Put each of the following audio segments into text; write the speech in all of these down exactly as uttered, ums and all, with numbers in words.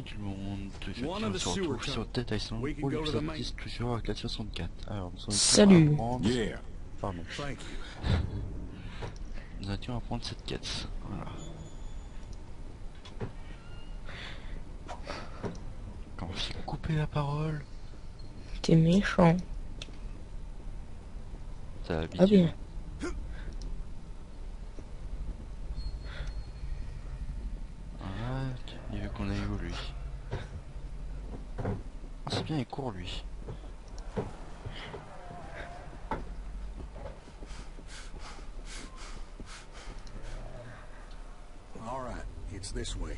du monde, toujours qui se retrouve sur Dead Island pour l'épisode dix, toujours avec la soixante-quatre. Alors, nous sommes Salut. à prendre... Yeah. Pardon. Nous étions à prendre cette quête. Voilà. Quand on s'est coupé la parole. T'es méchant. T'as Ah l'habitude. bien. Voilà, il veut qu'on aille où lui. Ah, c'est bien, il court lui. Alright, it's this way.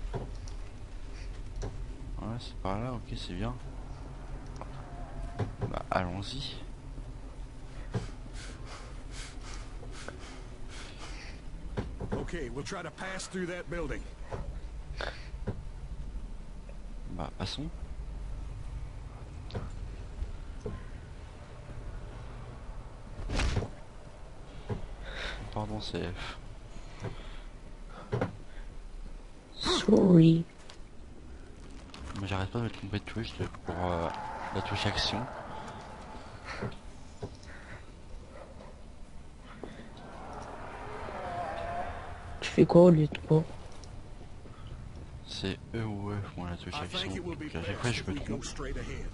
Ouais, c'est par là, ok, c'est bien. Bah, allons-y. Okay, we'll try to pass through that building. Bah, passons. Pardon, c'est F. Sorry. Mais j'arrête pas de me tromper de touche pour euh, la touche action. Tu fais quoi au lieu de quoi? C'est E ou F, moi la touche I action. think it will be Donc à chaque best fois je if me we go trompe. straight ahead.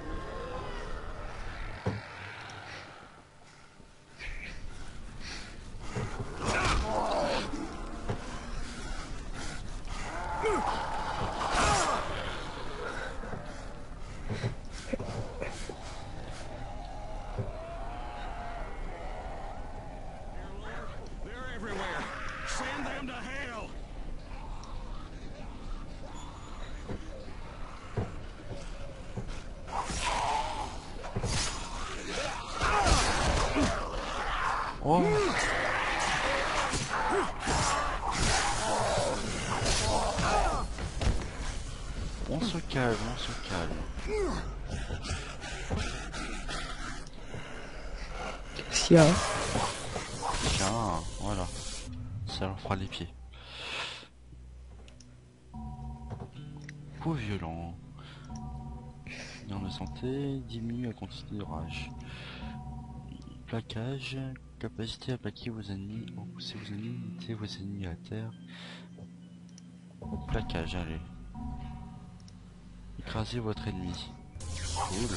They're everywhere. Send them to hell. Oh! On se calme, on se calme. Qu'est-ce qu'il y a? Tiens, voilà. Ça leur fera les pieds. Coup violent. Gain de santé, diminue la quantité de rage. Plaquage, capacité à plaquer vos ennemis, repousser vos ennemis, mettez vos ennemis à terre. Plaquage, allez. Écrasez votre ennemi. Cool.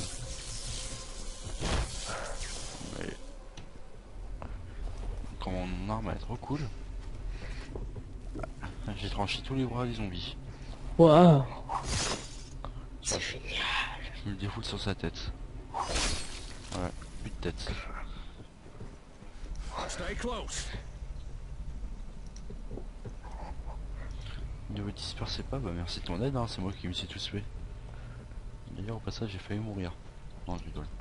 Ouais. Quand mon arme elle est trop cool. J'ai tranché tous les bras des zombies. Waouh. C'est génial. Je me le défoule sur sa tête. Ouais, plus de tête. Stay close. Ne vous dispersez pas, bah merci de ton aide, hein, c'est moi qui me suis tous tué. D'ailleurs au passage j'ai failli mourir. Non je rigole.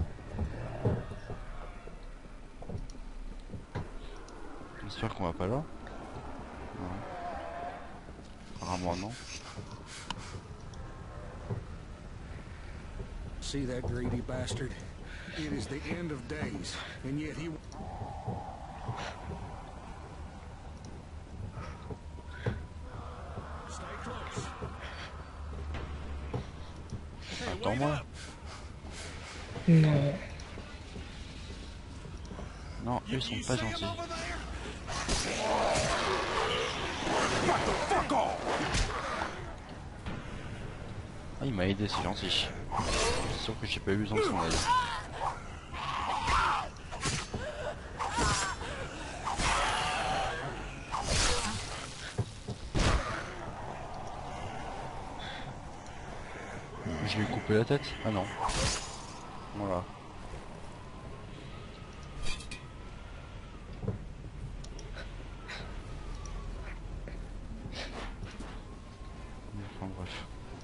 J'espère qu'on va pas là. Non. Apparemment non. See that greedy bastard? It is the end of days, and yet he... Stay close. Hey, wait Attends-moi. up. Non. Non, eux ils sont You pas see him gentils. over there? Ah il m'a aidé, c'est gentil. C'est sûr que j'ai pas eu besoin de son aide. Je lui ai coupé la tête? Ah non. Voilà. Enfin bref.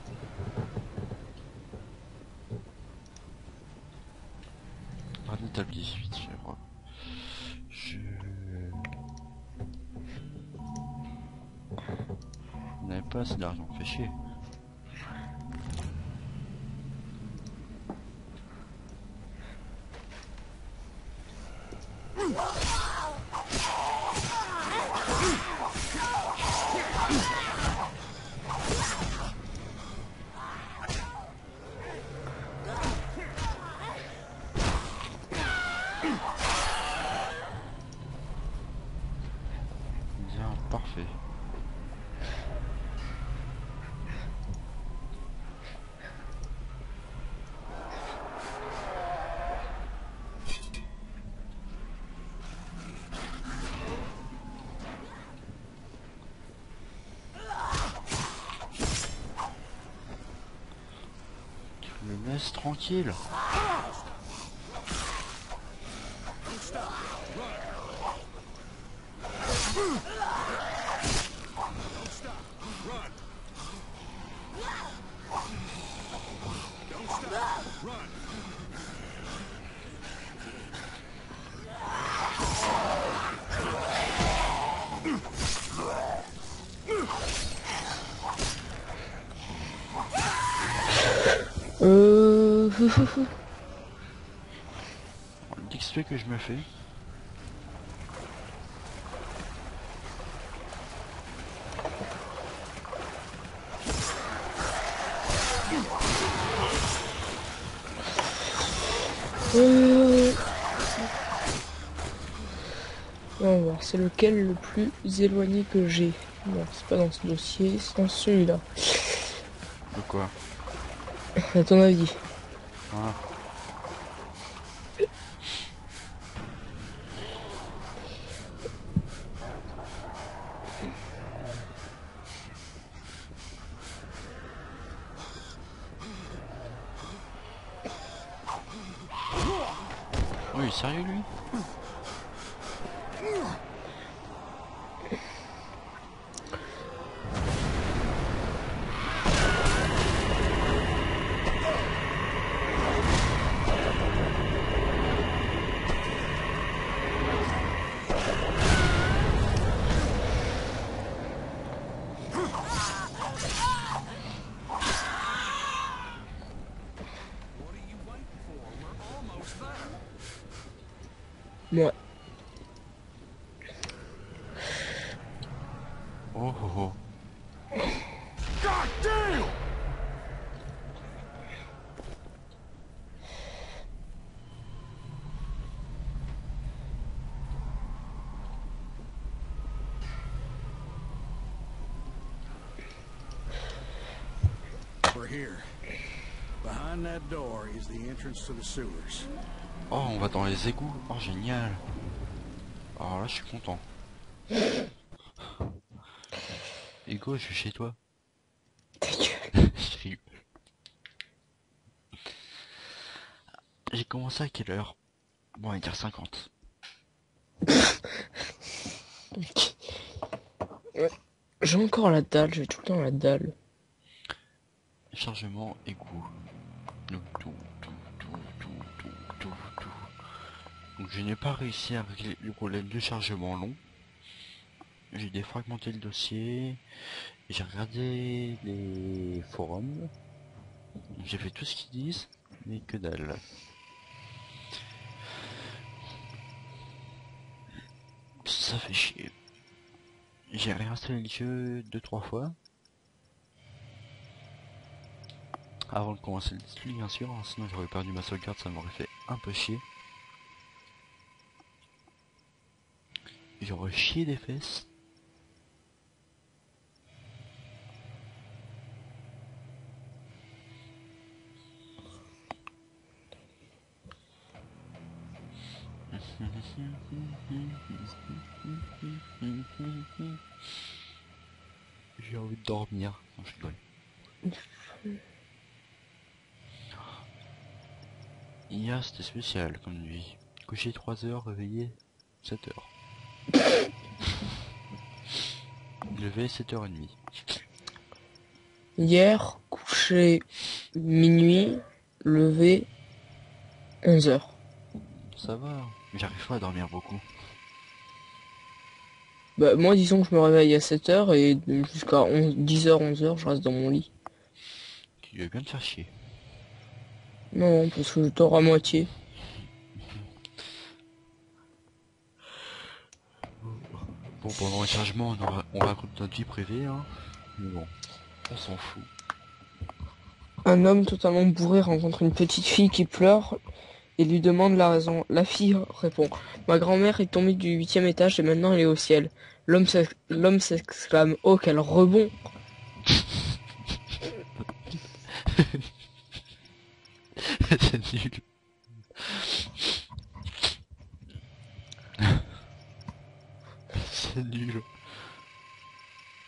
Radin établi, vite, je crois. Je... Vous n'avez pas assez d'argent, fait chier. laisse tranquille. Euh... D'X P que je me fais. euh... On va voir, c'est lequel le plus éloigné que j'ai. Non, c'est pas dans ce dossier, c'est dans celui-là. De quoi? À ton avis? Ah. Oui, sérieux lui? Moi. Oh oh oh. God damn! We're here. Behind that door is the entrance to the sewers. Oh, on va dans les égouts. Oh, génial. Alors là, je suis content. Ego, je suis chez toi. Ta gueule. Je rigole. J'ai commencé à quelle heure? Bon, on va dire cinquante. J'ai encore la dalle, j'ai tout le temps la dalle. Chargement, égout. Tout, tout, tout, tout, tout, tout, tout, tout. Donc je n'ai pas réussi à régler le problème de chargement long. J'ai défragmenté le dossier. J'ai regardé les forums. J'ai fait tout ce qu'ils disent, mais que dalle. Ça fait chier. J'ai réinstallé le jeu deux trois fois. Avant de commencer le display, bien sûr, hein, sinon j'aurais perdu ma sauvegarde, ça m'aurait fait un peu chier. J'aurais chié des fesses. J'ai envie de dormir. Non, je rigole. Hier c'était spécial comme nuit. Couché trois heures, réveillé sept heures. Levé sept heures trente. Hier, couché minuit, levé onze heures. Ça va, j'arrive pas à dormir beaucoup. Bah moi disons que je me réveille à sept heures et jusqu'à dix heures, onze heures, je reste dans mon lit. Tu veux bien te faire chier. Non, parce que je dors à moitié. Bon, pendant le chargement, on, aura, on raconte notre vie privée, hein. Mais bon, on s'en fout. Un homme totalement bourré rencontre une petite fille qui pleure et lui demande la raison. La fille répond: ma grand-mère est tombée du huitième étage et maintenant elle est au ciel. L'homme s'ex- l'homme s'exclame: oh quel rebond! C'est nul. C'est nul.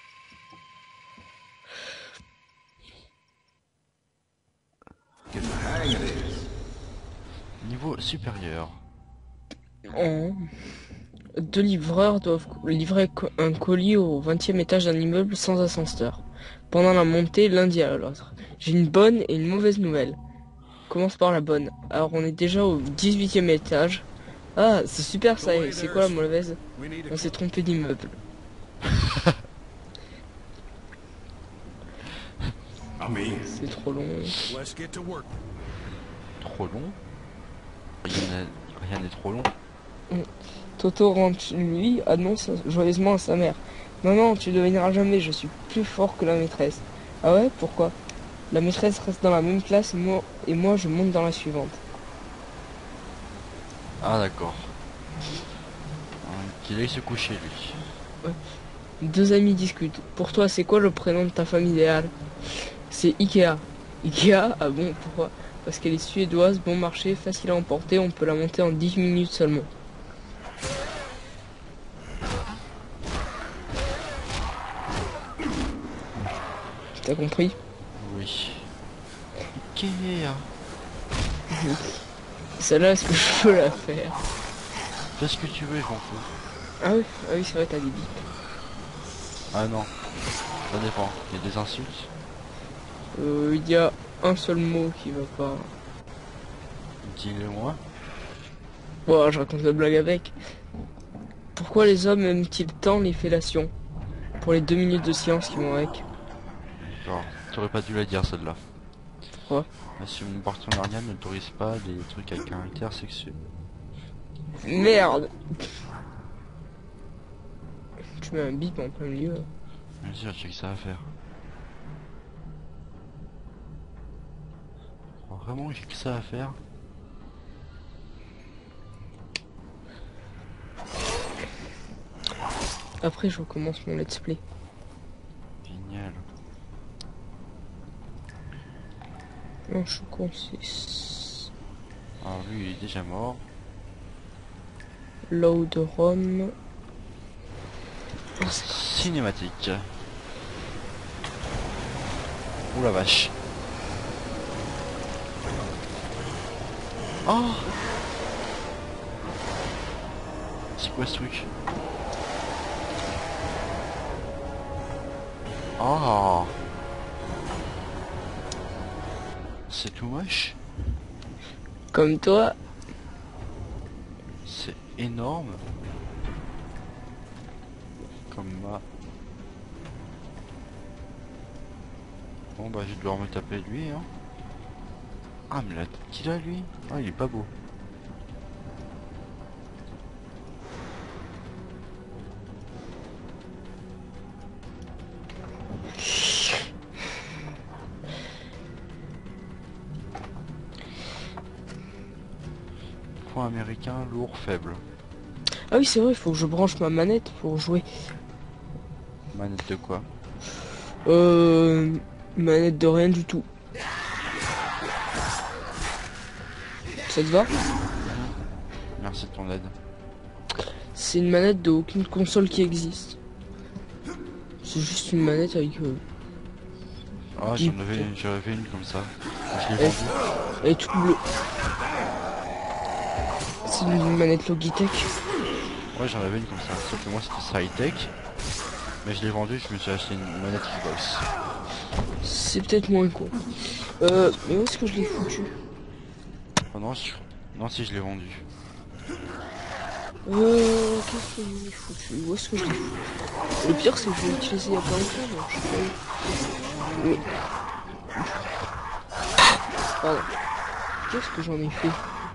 Get the Niveau supérieur. En- Deux livreurs doivent livrer co- un colis au vingtième étage d'un immeuble sans ascenseur. Pendant la montée, l'un dit à l'autre: j'ai une bonne et une mauvaise nouvelle. Commence par la bonne. Alors on est déjà au dix-huitième étage. Ah, c'est super ça. Et c'est quoi la mauvaise? We need On a s'est trompé d'immeuble. I mean, C'est trop long. let's get to work. Trop long. Rien n'est rien n'est trop long. Toto rentre chez lui, annonce joyeusement à sa mère: non, non, tu devineras jamais, je suis plus fort que la maîtresse. Ah ouais, pourquoi? La maîtresse reste dans la même classe et moi, et moi je monte dans la suivante. Ah d'accord. Euh, Qu'il aille se coucher lui. Deux amis discutent. Pour toi, c'est quoi le prénom de ta femme idéale? C'est Ikea. Ikea? Ah bon, pourquoi? Parce qu'elle est suédoise, bon marché, facile à emporter, on peut la monter en dix minutes seulement. T'as compris? Oui. Ikea. Celle-là, est-ce que je peux la faire? Fais ce que tu veux, je m'en fous. Ah oui, ah oui, c'est vrai, t'as des bips. Ah non. Ça dépend. Il y a des insultes. Euh, il y a un seul mot qui va pas. Dis-le moi. Bon, je raconte la blague avec. Pourquoi les hommes aiment-ils tant les fellations? Pour les deux minutes de silence qui vont avec. Genre, t'aurais pas dû la dire celle-là. Quoi? Si mon partenariat n'autorise pas des trucs à caractère sexuel. Merde! Tu mets un bip en plein milieu. Bien sûr, j'ai que ça à faire. Oh, vraiment, j'ai que ça à faire. Après, je recommence mon let's play. Génial. Non, je suis con, c'est Alors lui, il est déjà mort. Load Rom. Cinématique. Oh la vache. Oh! C'est quoi ce truc? Oh! C'est tout moche. Comme toi. C'est énorme. Comme ma... Bon bah je vais devoir me taper lui hein. Ah mais la tête qu'il a lui. Ah il est pas beau. Point américain lourd faible. Ah oui, c'est vrai, il faut que je branche ma manette pour jouer. Manette de quoi? Euh... Manette de rien du tout. Ça te va? Merci de ton aide. C'est une manette de aucune console qui existe. C'est juste une manette avec... Euh... Ah dix j'en avais, j'en avais une comme ça. Je l'ai Elle, vendue. elle est toute bleue. C'est une manette Logitech. Ouais j'en avais une comme ça. Sauf que moi c'était high-tech. Mais je l'ai vendue, je me suis acheté une manette Xbox. C'est peut-être moins con. Euh... Mais où est-ce que je l'ai foutu? Oh non, je... non si je l'ai vendu. Euh... Qu'est-ce que je l'ai foutu? Où est-ce que je l'ai foutu? Le pire c'est que je l'ai utilisé il y a pas longtemps, donc je sais pas où. Mais... Pardon. Qu'est-ce que j'en ai fait?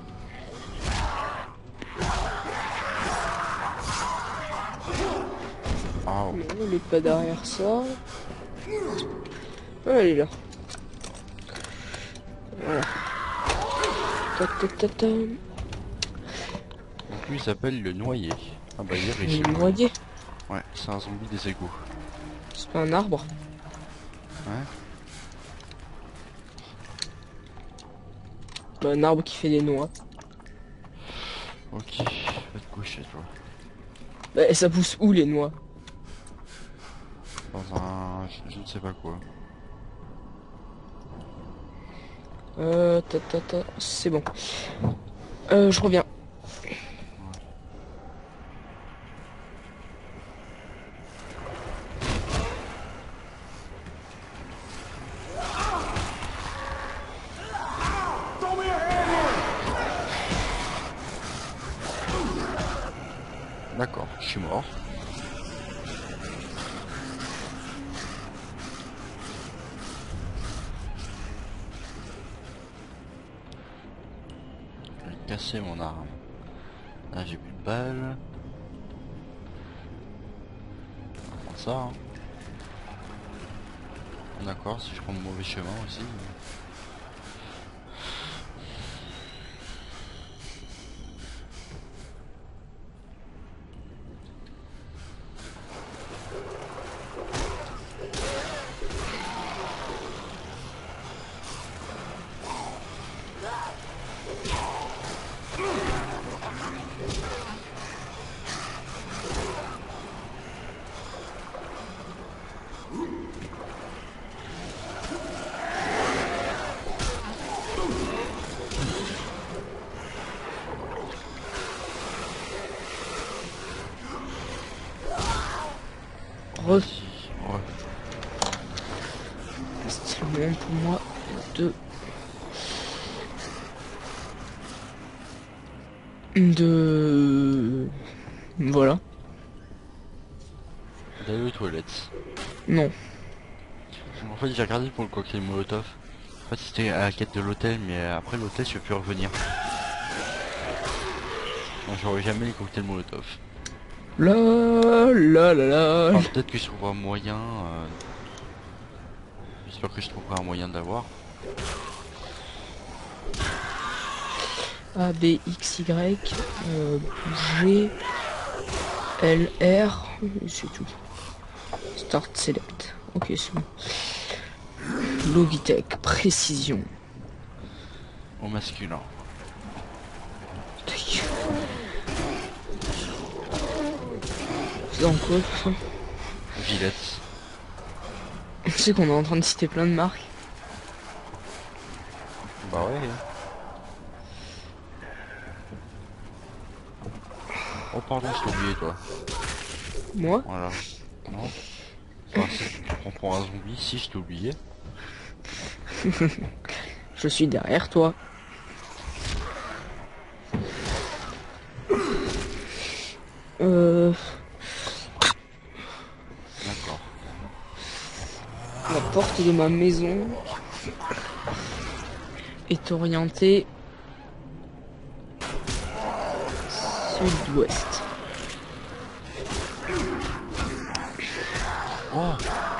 Oh. Non, elle est pas derrière ça. Ah, elle est là. Voilà. Ta ta ta ta. Donc lui il s'appelle le noyé. Ah bah il est riche. Le noyer. Ouais, c'est un zombie des égouts. C'est pas un arbre. Ouais. Bah, un arbre qui fait des noix. Ok, va te coucher toi. Bah, et ça pousse où les noix? Dans un... Je, je ne sais pas quoi. Euh, ta, ta, ta, c'est bon. Euh, je reviens. D'accord, je suis mort. J'ai cassé mon arme. Là j'ai plus de balles. On va prendre ça. Hein. D'accord, si je prends le mauvais chemin aussi. Re. Si, ouais. C'est le moment pour moi de... De... Voilà. D'aller aux toilettes. Non. En fait j'ai regardé pour le cocktail Molotov. En fait c'était à la quête de l'hôtel, mais après l'hôtel je peux plus revenir. Donc j'aurai jamais les cocktails Molotov. La la la la. Alors peut-être que je trouverai un moyen. Euh... J'espère que je trouverai un moyen d'avoir. A, B, X, Y, euh, G, L, R, c'est tout. Start Select. Ok, c'est bon. Logitech, précision. Au masculin. C'est dans quoi tout ça? Gillette. On sait qu'on est en train de citer plein de marques. Bah ouais. Oh pardon, je t'ai oublié toi. Moi? Voilà. Non. Enfin, si tu te prends pour un zombie, si je t'ai oublié. Je suis derrière toi. Euh... D'accord. La porte de ma maison est orientée sud-ouest. Oh.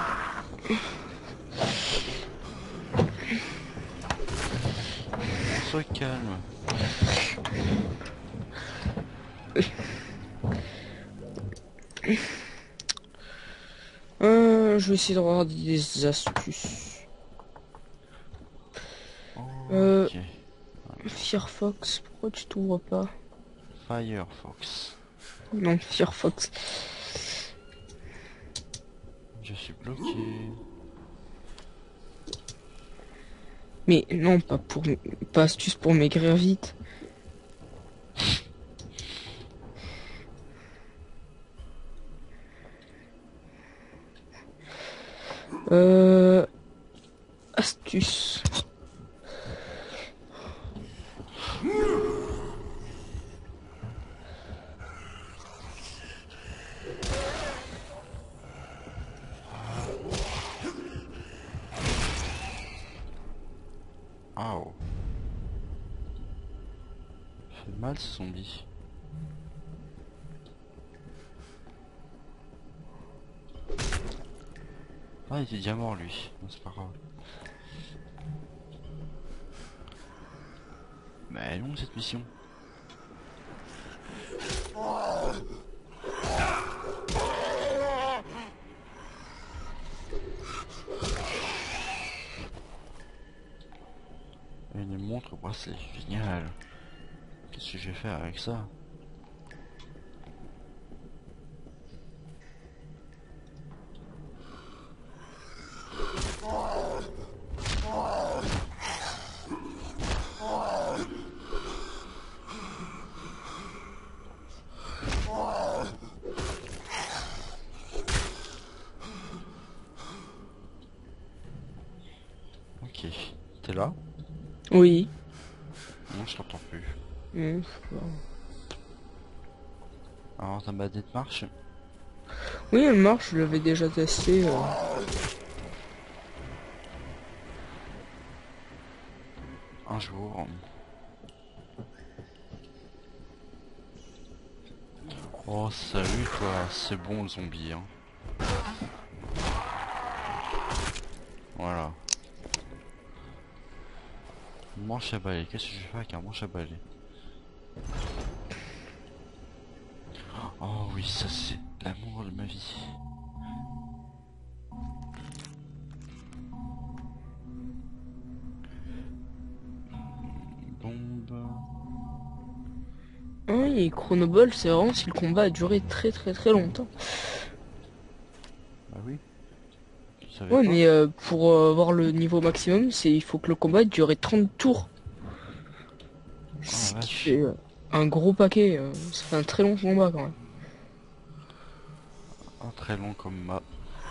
On se calme. Euh, je vais essayer de regarder des astuces. Oh, Euh, ok. Firefox, pourquoi tu t'ouvres pas? Firefox. Non, Firefox. Je suis bloqué. Mais non, pas pour, pas astuce pour maigrir vite. Euh, astuce. Ah oh. Ça fait mal ce zombie. Ah, il était déjà mort lui. Non, c'est pas grave. Mais elle est longue cette mission. Une montre bracelet, génial. Qu'est-ce que je vais faire avec ça? Oui. Non, je t'entends plus. Mmh, je sais pas. Alors, ta manette marche? Oui, elle marche, je l'avais déjà testé. euh. Un jour. Oh, salut toi, c'est bon le zombie, hein. Voilà. Manche à balai, qu'est-ce que je fais avec un manche à balai? Oh oui, ça c'est l'amour de ma vie. Bombe. Ah oui, Chronoball, c'est vraiment si le combat a duré très très très longtemps. Bah oui. Tu savais Ouais, pas? mais euh, pour euh, avoir le niveau maximum, c'est il faut que le combat dure trente tours. Oh la Ce qui vache. fait euh, un gros paquet. euh, ça fait un très long combat quand même. Un très long comme map.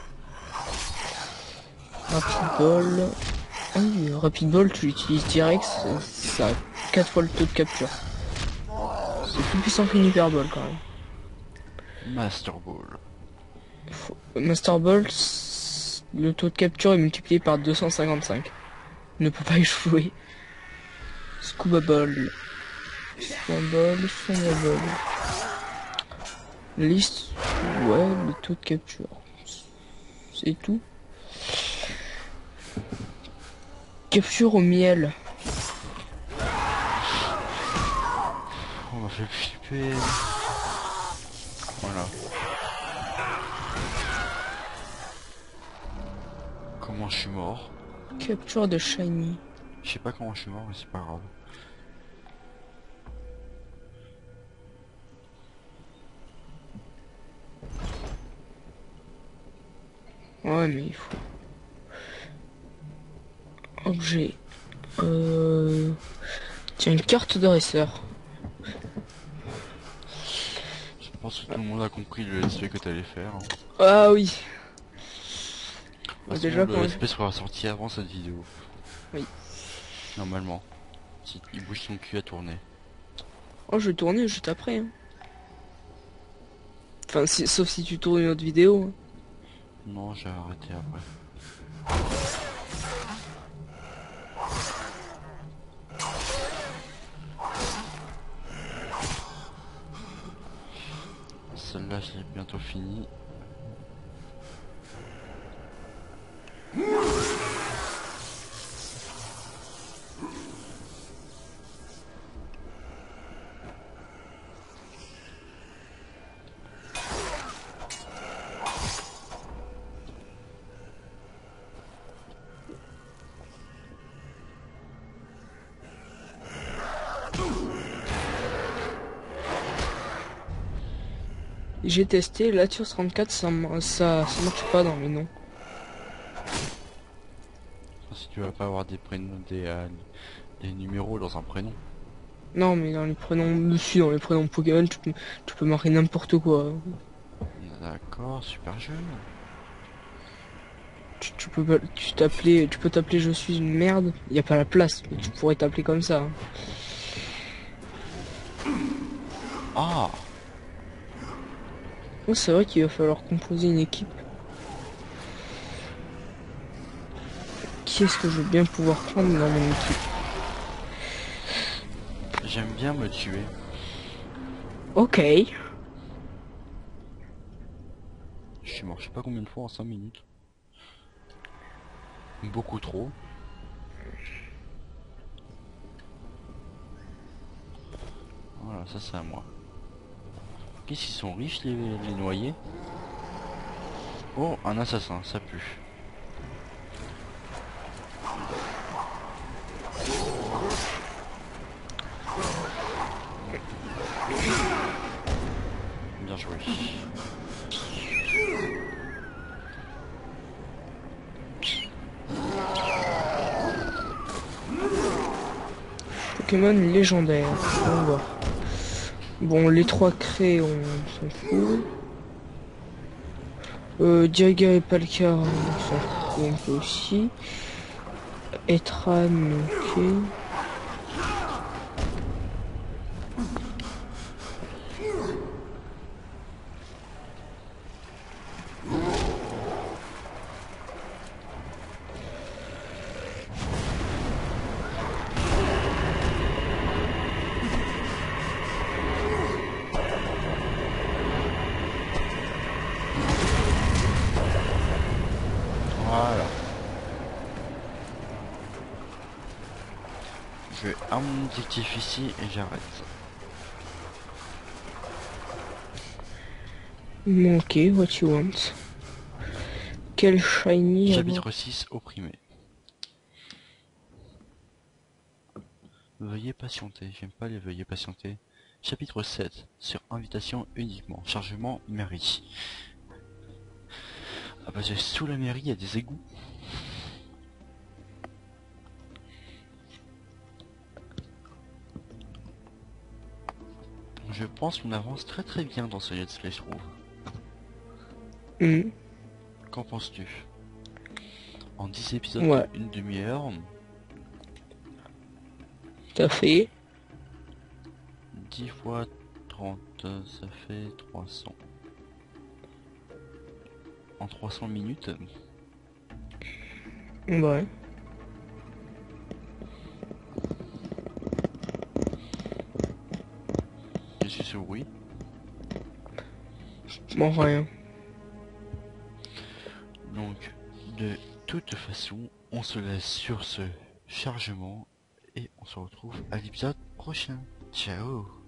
Rapid Ball. Ah oui, Rapid Ball, tu l'utilises direct, ça ça a quatre fois le taux de capture. C'est plus puissant qu'une Hyper Ball quand même. Master Ball. Faut- Master Ball, c- le taux de capture est multiplié par deux cent cinquante-cinq. Ne peut pas y jouer. Scuba Ball. Scuba Ball, Scuba Ball. Liste, ouais, le taux de capture. C'est tout. Capture au miel. On m'a fait flipper. Voilà. Comment je suis mort? Capture de shiny. Je sais pas comment je suis mort, mais c'est pas grave. Ouais, mais il faut. Objet. Euh... Tiens, une carte de racer. Je pense que tout le monde a compris le S P que t'allais faire, hein. Ah oui. De toute façon, Déjà, le quand S P sera sorti avant cette vidéo. Oui. Normalement. Si il bouge son cul à tourner. Oh, je vais tourner juste après. Hein. Enfin, si- sauf si tu tournes une autre vidéo. Hein. Non, j'ai arrêté après. Celle-là, je l'ai bientôt fini. J'ai testé, la Tios trente-quatre, ça, m- ça, ça marche pas dans les noms. Si tu vas pas avoir des prénoms, des, euh, des numéros dans un prénom. Non, mais dans les prénoms, dessus, dans les prénoms Pokémon, tu peux, tu peux marquer n'importe quoi. D'accord, super jeune. Tu, tu peux pas- tu t'appeler, tu peux t'appeler je suis une merde. Il y a pas la place, mais tu pourrais t'appeler comme ça. Hein. Ah, Oh, c'est vrai qu'il va falloir composer une équipe. Qui est-ce que je veux bien pouvoir prendre dans mon équipe? j'aime bien me tuer. Ok. Je suis mort, je sais pas combien de fois en cinq minutes. Beaucoup trop. Voilà, ça c'est à moi. Qu'est-ce qu'ils sont riches les, les noyés? Oh, un assassin, ça pue. Bien joué. Pokémon légendaire. On va voir. Bon, les trois créés, on s'en fout. Euh, Dialga et Palkia, on s'en fout un peu aussi. Etran, ok. fais un objectif ici et j'arrête. Ok, what you want. Quel shiny avoir. Chapitre six, opprimé. Veuillez patienter, j'aime pas les veuillez patienter. Chapitre sept, sur invitation uniquement, chargement mairie. Ah bah sous la mairie il y a des égouts. Je pense qu'on avance très très bien dans ce let's play, je trouve. Hmm. Qu'en penses-tu? En dix épisodes Ouais. de une demi-heure, T'as fait. dix fois trente, ça fait trois cents. En trois cents minutes, Ouais. je suis sur oui. Bon, rien. Donc, de toute façon, on se laisse sur ce chargement et on se retrouve à l'épisode prochain. Ciao!